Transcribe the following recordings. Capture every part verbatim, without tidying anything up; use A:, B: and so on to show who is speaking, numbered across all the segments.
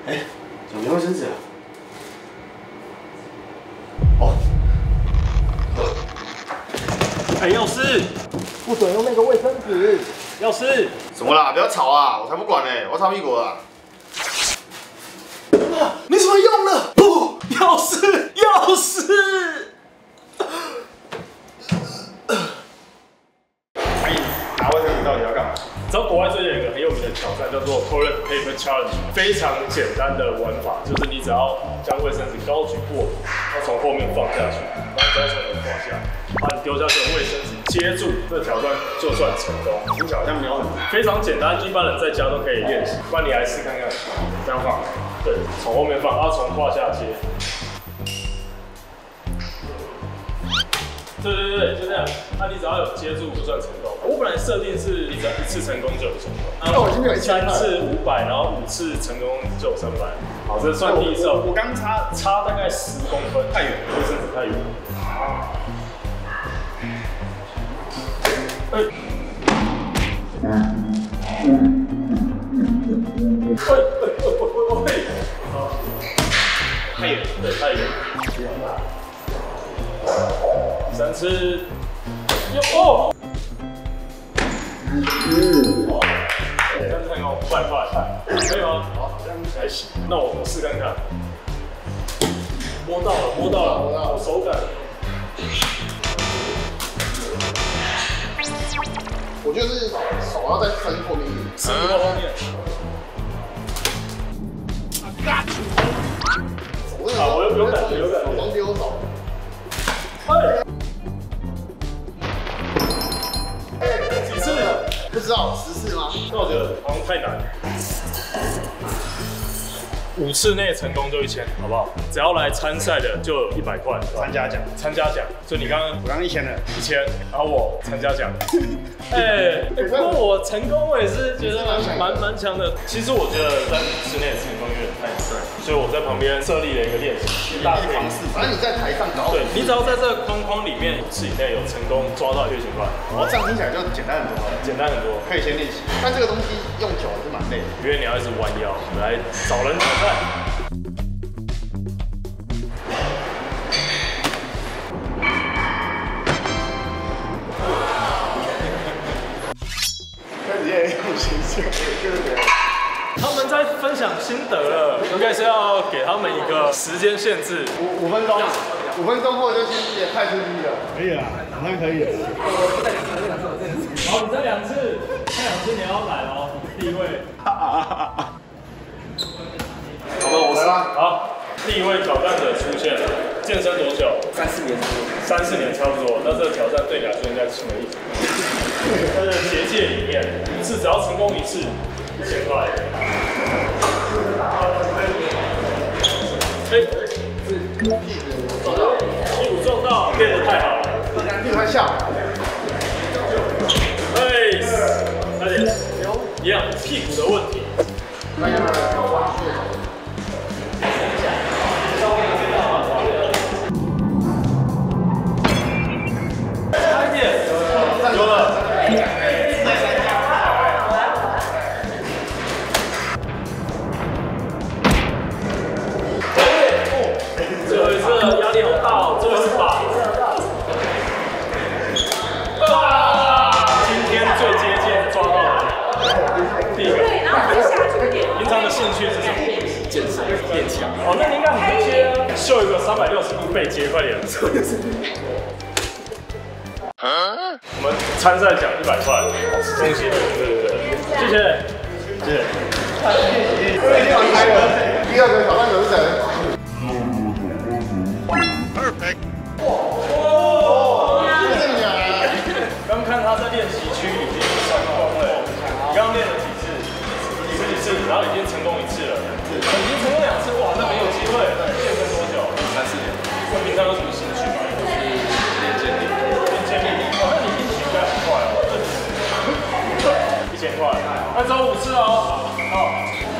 A: 哎，怎么没卫生纸啊？哦。哎，药师，
B: 不准用那个卫生纸。
A: 药师，
C: 怎么啦？不要吵啊！我才不管呢、欸，我要擦屁股啊！
A: 啊，没什么用了。不，药师，药师。
C: 阿姨，拿卫生纸到底要干嘛？
D: 你知道国外最近有一个很有名的挑战叫做 Toilet Paper Challenge， 非常简单的玩法，就是你只要将卫生纸高举过，要从后面放下去，然后再从你挂下，把你丢下去的卫生纸接住，这挑战就算成功。
C: 听起来好像没有很难。
D: 非常简单，一般人在家都可以练习。不然你来试看看，这样放，对，从后面放，然后从胯下接。对对对，就这样。那、啊、你只要有接住就算成功。我本来设定是你只要一次成功就有成功，然后三次五百，然后五次成功就有三百。好，这算第一次。我刚差差大概十公分，太远了，卫生纸太远了。哎。哎哎哎哎！好，太远，对，太远。三次，哟哦，哇，这样太高，快快快，可以吗？好，这样还行。那我我试看看，摸到了，摸到了，摸到了，手感。
C: 我就是手要再伸后面一点，
D: 伸到后面。啊，我有有感觉，有感觉。
C: 手丢手。
D: 哎。几次？
C: 不知道十次吗？
D: 那我觉得好像太难。五次内成功就一千，好不好？只要来参赛的就有一百块
C: 参加奖，
D: 参加奖。所以你刚刚
C: 我刚刚一千了，
D: 一千，然后我参加奖。哎，不过我成功，我也是觉得蛮蛮强的。其实我觉得在五次内成功有点太难，所以我在旁边设立了一个练习，大
C: 方式。反正你在台上，然后
D: 对你只要在这个框框里面五次以内有成功抓到就一千块。
C: 哦，这样听起来就简单很多了，
D: 简单很多，
C: 可以先练习。但这个东西用久了是蛮累的，
D: 因为你要一直弯腰来找人挑战。他们在分享心得了，应该是要给他们一个时间限制，
C: 五五分钟，五分钟后就去也太刺激了。
B: 可以啊，好像可以。
D: 好，你这两次，这两次你要来哦，第一位。好了，我来吧。好，第一位挑战者出现了。健身多久？
A: 三四年，
D: 三四年差不多。那这个挑战对你来说应该轻而易举。在这结界里面，一次只要成功一次，一千块。哎，撞到，屁股撞到，练得太好了。
C: 屁股太下。
D: 哎，快点，一样屁股的问题。差一点，有了。最后一次压力好大哦，最后一次吧。啊！今天最接近抓到了第一个。对，然后再下去一点。平常的兴趣是什么？
A: 健身练强。
D: 哦，那你应该很会接啊，秀一个三百六十度背接，快点。我们参赛奖一百块，恭喜！对对对，谢谢，谢谢。
C: 第二开了，第二个挑战者是谁
E: ？Perfect。
C: 哇！真的假的？
D: 刚看他在练习区已经成功了，你刚练了几次？几次几次，然后已经成功一次了，已经成功两次，哇，那很有机会。健身多久？
A: 三四年。
D: 那平常有什么兴趣吗？
A: 练健力。
D: 练健力。哦，那你运气应该很快哦。一千块，那只有五次哦。好。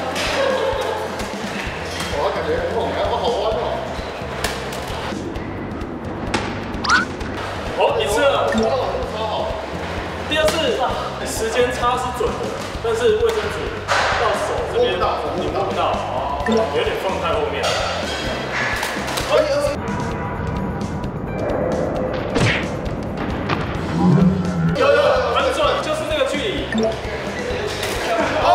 C: 我感觉很猛，我好弯哦。
D: 哦，一次了。
C: 超好。
D: 第二次，时间差是准的，但是卫生纸到手这边
C: 摸不到，
D: 你摸不到。哦。 有点放太后面。有有很准，就是那个距离。哦！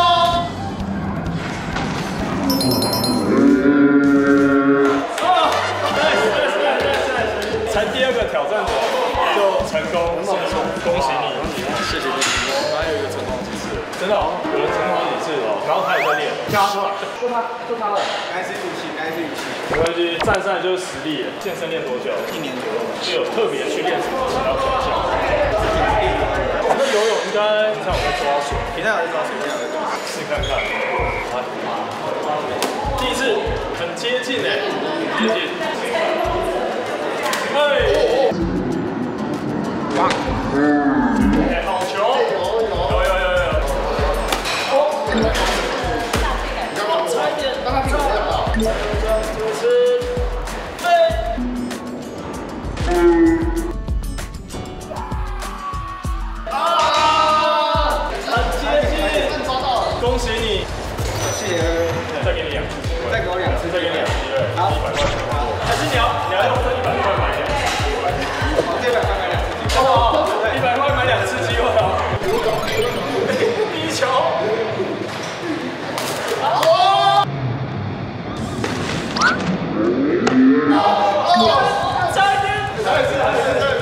D: 啊 ！nice nice nice nice！ 才第二个挑战者就成功，恭喜你，谢谢你。还有一个成功几次，真的哦，有人成功好几次哦，然后他也在练。
B: 叫他出来，就他，就他了。该是武器，该是武器。
D: 没关系，站上来就是实力。健身练多久？
B: 一年左右。
D: 就有特别去练什么其他专项？那游泳应该平常有在抓水，
B: 平常有在抓水，平常有在抓水。
D: 试看看。第一次很接近哎，很接近。哎。棒。哎，好球！有有有有有。哦。差一点，让他屁股不要倒。就是。哎。啊！很接近，抓到了，恭喜你！
B: 谢谢。
D: 再给你两次机会，
B: 再给我两次，
D: 再给你两次机会，好，一百块全部过。还是你要你要用这一百块买两次机会？
B: 好，这一百块买两次机会。
D: 哦，一百块买两次机会哦。第一球。哦！差一点，再一次，再一次，再一次。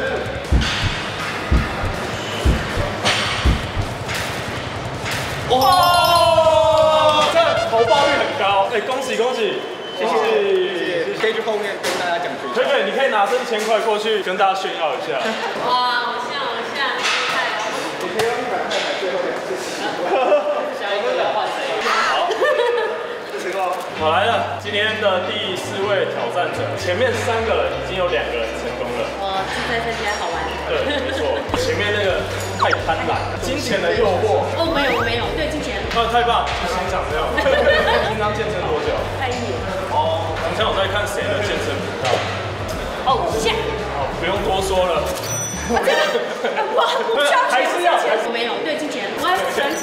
D: 哇！这投报率很高，哎，恭喜恭喜！谢谢，
B: 可以去后面跟大家讲句。
D: 可以可以，你可以拿这一千块过去跟大家炫耀一下。
E: 哇，我像我像，厉害哦！
B: 你可以用一百块买最后两次。
E: 下一个要换谁？
D: 好，成功。好来了，今天的第四位挑战者，前面三个人已经有两个人成功了。
E: 哇，自在参加好玩。
D: 对，没错，前面那个太贪婪，金钱的诱惑。
E: 哦，没有没有，对金钱。
D: 啊，太棒，就欣赏这样。平常健身多久？
E: 快一年。
D: 哦，平常有在看谁的健身频道？
E: 偶像。
D: 哦，不用多说了。
E: 啊，真的？哇，我不需要钱。
D: 还是要，还是
E: 没有，对金钱，我还是喜欢钱。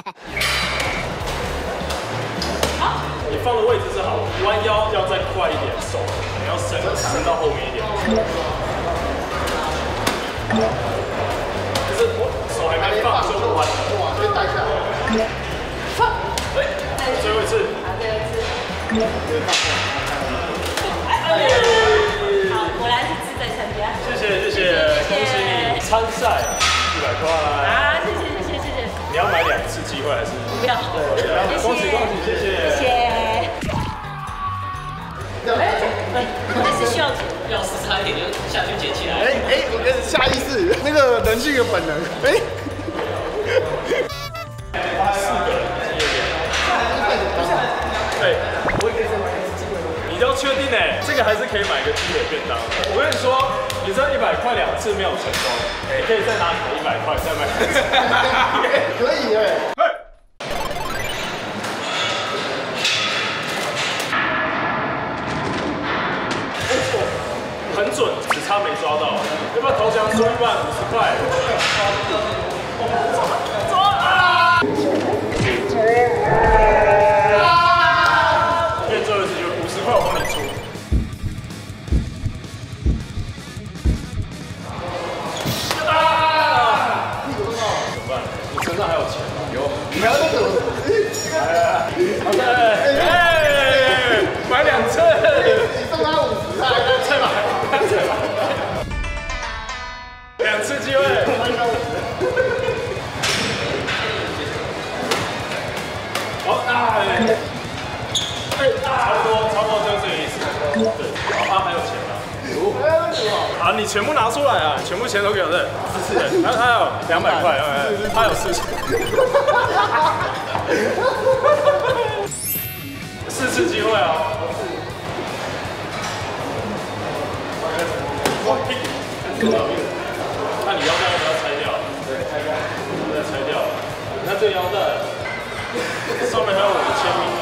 E: 好。
D: 你放的位置是好，弯腰要再快一点，手你要伸伸到后面一点。就是我手还没放就不弯了，
C: 往这边带下来。
D: 放，哎，最后一次，
E: 好，最后一次。好，果然是自在参加。
D: 谢谢谢谢，恭喜你参赛一百块。
E: 啊，谢谢谢谢谢谢。
D: 你要买两次机会还是？
E: 不要。
D: 恭喜恭喜，谢谢。
E: 谢谢。但是需要
F: 要时差一点就下去捡起来。
C: 哎哎，我跟下意识那个人性的本能，哎。
D: 四个人经验点。对，我也可以再买一次机会。你要确定哎，这个还是可以买个鸡腿便当。我跟你说，你这一百块两次没有成功，你可以再拿你的一百块再买两次。
C: 可以哎。
D: 很准，只差没抓到。要不要投降输一万五十块？抓啊！变最后一次就五十块，我帮你出。啊！怎么办？你身上还有钱吗？有。
C: 你还要那个？
D: 好的。哎，买两次。
C: 你送他五十，他还
D: 再买，再买。两次机会。好，哎，哎，差不多，差不多就是这个意思。对，好，啊，还有钱啊。好，你全部拿出来啊！全部钱都给我这。是是，他他有两百块，他有四千。四次机会啊！哇，屁股，那你腰带要不要拆掉？对，拆掉，再拆掉。你看这个腰带，上面还有我的签名哦。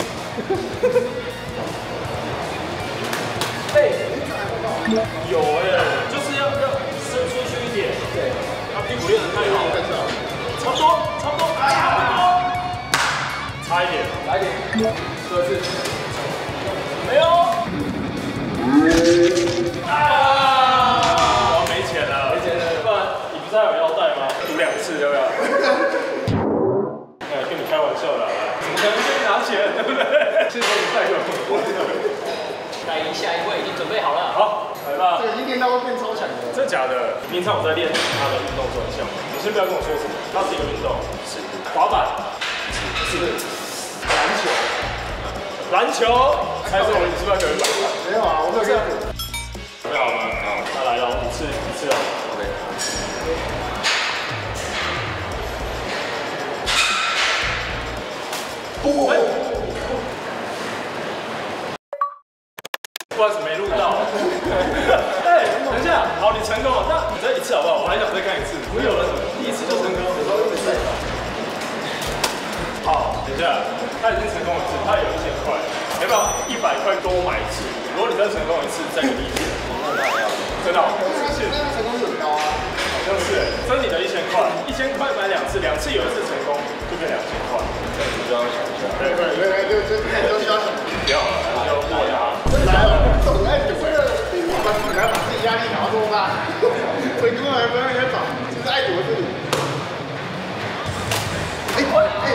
D: 哎，有哎，就是要要伸出去一点。对，他屁股练得太好了。差不多，差不多，差不多，差一点，来一点。
C: 这是
D: 没有。啊！我没钱了，没钱了。不然你不是还有腰带吗？赌两次要不要？哎，跟你开玩笑的，怎么可能先拿钱，对不对？谢谢你带给我。
F: 来，下一位已经准备好了。
D: 好，来吧。
C: 这个一练到会变超强的。
D: 真的假的？平常我在练他的运动专项，你先不要跟我说什么，它是一个运动，是滑板，是篮球，篮球，猜是我你是不是要给人打？
C: 没有啊，我没有这样。
D: 准备好了吗？好，那来了，一次一次哦。OK。哦。不好意思，没录到。哎，等一下，好，你成功了，那你再一次好不好？我还想再看一次。我有人第一次就成功，有时候会再打。好，等一下，他已经成功一次，他有一千块，要不要一百块多买一次？如果你再成功一次，再给你一千。真的？
C: 谢谢。那成功率很高啊。
D: 好像是哎，这是你的一千块，一千块买两次，两次有一次成功就变两千块。这样子就要想一下。对对对对，就就看都需要想。不要了，就过呀。
C: 来了，总爱赌这个，把自己把自己压力搞到多大？所以根本不让人家找，就是爱赌的自己。哎哎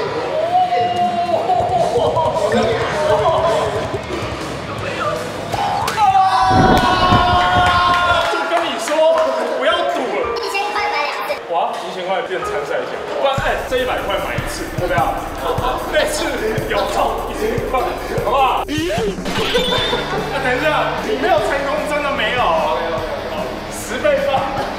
C: 就跟你说不要赌了。一千块买两次。哇，一千块变参赛奖，不然哎，这一百块买一次，要不要？那次有中一千块，好不好？那等一下，你没有成功，真的没有，十倍吧。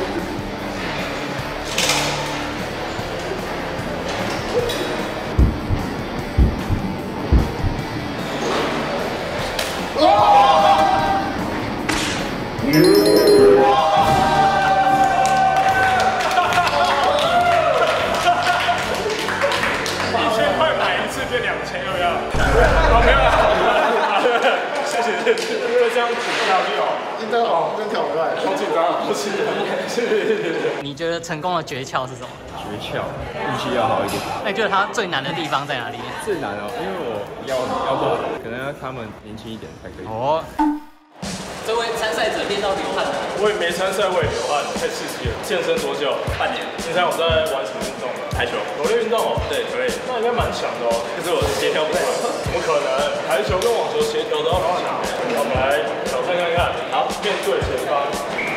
C: 一千块买一次变两千，要不要？好，没有了。谢谢谢谢，就这样举下去哦。真的哦，真挑出来，好紧张啊，好紧张。谢谢谢谢谢谢。
F: 你觉得成功的诀窍是什么？
B: 诀窍，运气要好一点。
F: 那你觉得他最难的地方在哪里？
B: 最难哦，因为我腰腰不好，可能要他们年轻一点才可以。
F: 哦。这位参赛者练到流汗了。
D: 我也没参赛，我也流汗，太刺激了。健身多久？半年。现在我在玩什么运动呢？排球。球类运动哦。对，可以。那应该蛮强的哦。可是我协调不太好。怎么可能？排球跟网球协调都要很强。我们来挑战看看。好，面对前方。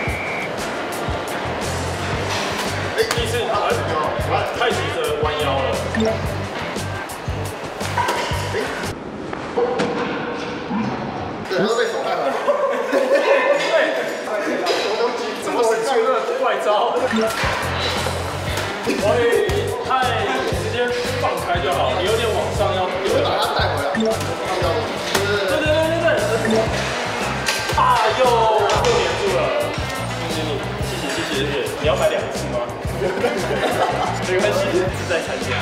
D: 哎，第一次，哎，太急着弯腰了。
C: 对，都被手带了。
D: 怎么使出了怪招？所以太直接放开就好，你有点往上要，
C: 你会把它带回来。对
D: 对对对对对。啊，又又黏住了，恭喜你，谢谢谢谢谢谢。你要买两次吗？没关系，自在参加。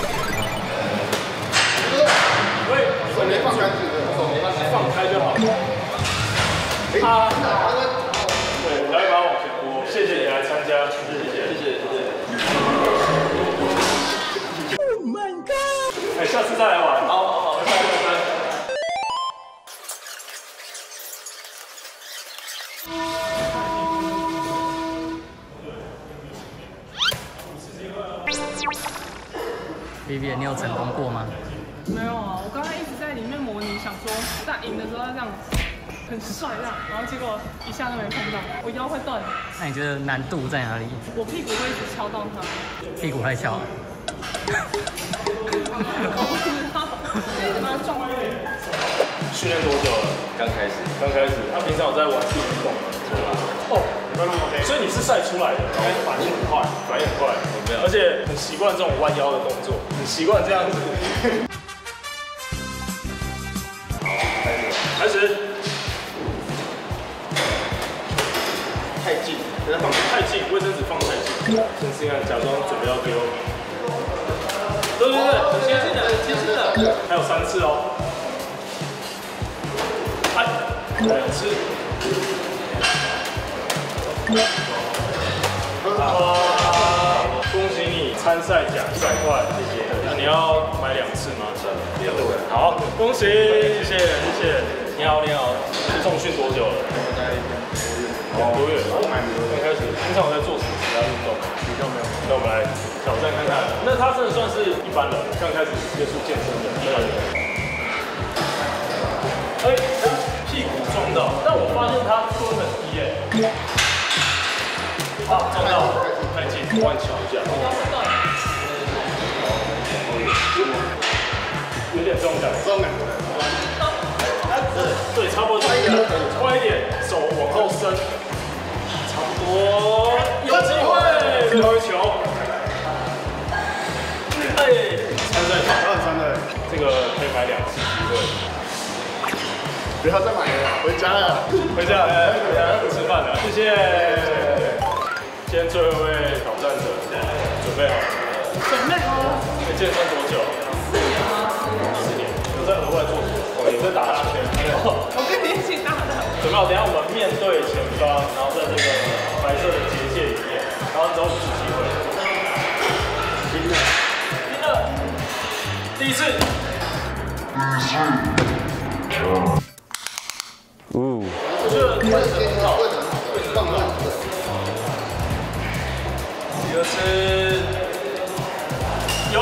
D: 喂，
C: 手没放开，手没放开，
D: 放开就好。啊，对，来把它往前拨，谢谢你来参加，谢谢谢谢谢谢谢谢。Oh my god！ 哎，下次再来玩。好好好，拜拜拜拜。
F: Vivian， 你有成功过吗？
G: 没有啊，我刚才一直在里面模拟，想说在赢的时候要这样很帅这样，然后结果一下都没碰到，我腰会断。
F: 那你觉得难度在哪里？
G: 我屁股会一直敲到它。
F: 屁股太翘了。
G: 我不知道，一直把它撞回去。
D: 训练多久了？
B: 刚开始，
D: 刚开始。他平常有在玩自己运动吗？哦，所以你是赛出来的，然后反应很快，反应很快，而且很习惯这种弯腰的动作，很习惯这样子。好，开始。
C: 太近，真的放
D: 太近，卫生纸放太近。先试看，假装准备要丢。对对对，很接近的，很接近的。还有三次哦。哎，两次。啊！恭喜你参赛奖一百块，谢谢。那你要买两次吗？不要。 好，恭喜，谢谢谢谢。你好你好，重训多久了？两个月。刚开始，平常有在做什么其他运动？比较没有。那我们来挑战看看。那他真的算是一般人，刚开始接触健身的一般人。哎，屁股撞到，但我发现他蹲很低耶。啊，撞到，太近，换桥一下。有点这种感觉，这种感觉。对，差不多，快一点，手往后伸，差不多，有机会，最后一球。哎，参赛场，参赛，这个可以买两次机会。不要再买了，回家了，回家了，回家吃饭了，谢谢。今天最后一位挑战者，准备好了？
G: 准备好了。
D: 你健身多久？四年吗？四年。有在额外做什么？哦，有在打拉圈。
G: 我跟你一起打的。
D: 准备好，等下我们面对前方，然后在这个白色的结界里面，然后之后五次机会。赢了，赢了，第一次。哦，我觉得位置很好，位置放慢。第二次，有。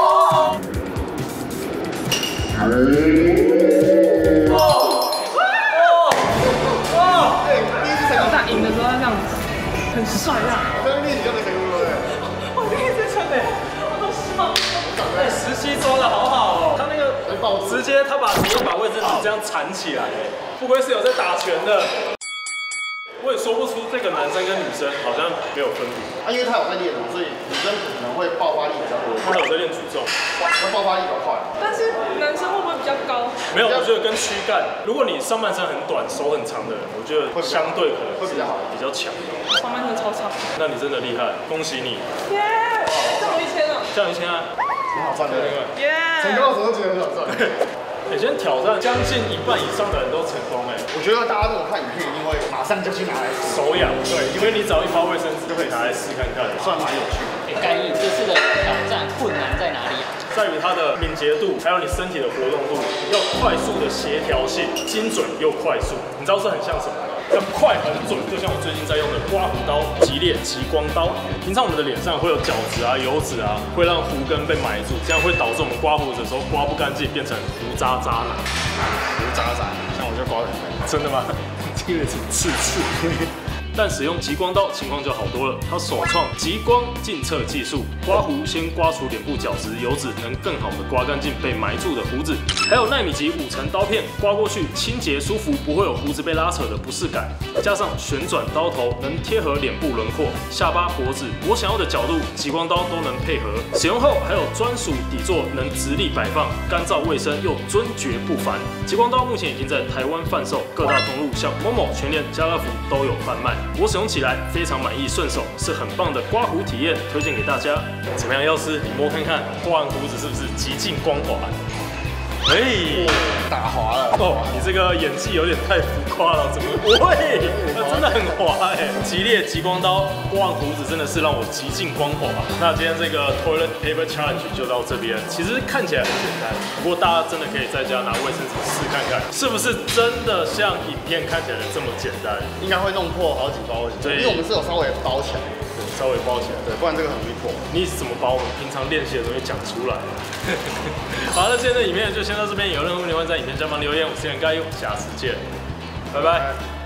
D: 哦哦哦！哎，第一次成功。
G: 在赢的时候这样子，很帅这样。
D: 我刚刚练习就没成功了。
G: 我第一次成功，我都笑。
D: 哎，十七抓的好好哦，他那个直接他把直接把卫生纸这样缠起来，哎，不愧是有在打拳的。我也说不出这个男生跟女生好像没有分别。
H: 啊，因为他有在练嘛，所以女生可能会爆发力比较多。
D: 他有在练举重，
H: 那爆发力比较快。
G: 但是男生会不会比较高？
D: 没有，我觉得跟躯干，如果你上半身很短、手很长的人，我觉得相对可能
H: 会比较好，
D: 比较强。
G: 上半身超长。
D: 那你真的厉害，恭喜你！
G: 耶！这么一千了。
D: 这样一千啊，
H: 很好赚的。
G: 耶！
H: 成功的时候觉得很好赚。
D: 你今天挑战将近一半以上的人都成功哎，
H: 我觉得大家如果看影片，一定会马上就去拿来
D: 手痒，对，因为你只要一包卫生纸就可以拿来试看看，
H: 算蛮有趣的。
F: 哎，盖毅这次的挑战困难在哪里啊？
D: 在于它的敏捷度，还有你身体的活动度，要快速的协调性，精准又快速。你知道这很像什么吗？要快很准，就像我最近在用的刮胡刀吉列极光刀。平常我们的脸上会有角质啊、油脂啊，会让胡根被埋住，这样会导致我们刮胡子的时候刮不干净，变成胡渣渣男。胡渣渣，像我就刮得很干净。真的吗？这个是刺刺。但使用极光刀情况就好多了，它首创极光净侧技术，刮胡先刮除脸部角质、油脂，能更好的刮干净被埋住的胡子。还有奈米级五层刀片，刮过去清洁舒服，不会有胡子被拉扯的不适感。加上旋转刀头，能贴合脸部轮廓、下巴、脖子，我想要的角度，极光刀都能配合。使用后还有专属底座，能直立摆放，干燥卫生又尊爵不凡。极光刀目前已经在台湾贩售，各大通路像某某、全联、家乐福都有贩卖。我使用起来非常满意，顺手，是很棒的刮胡体验，推荐给大家。怎么样，药师？你摸看看，刮完胡子是不是极尽光滑？哎，
H: 打滑了
D: 哦！你这个演技有点太浮夸了，怎么会？那真的很滑哎！吉列极光刀刮完胡子真的是让我极尽光滑。那今天这个 Toilet Paper Challenge 就到这边，其实看起来很简单，不过大家真的可以在家拿卫生纸试看看，是不是真的像影片看起来的这么简单？
H: 应该会弄破好几包，因为我们是有稍微包起来，
D: 对，稍微包起来，
H: 对，不然这个很容易破。
D: 你怎么把我们平常练习的东西讲出来？好，那今天的影片就先到这边，有任何问题欢迎在影片下方留言。我是袁盖佑，下次见，拜拜。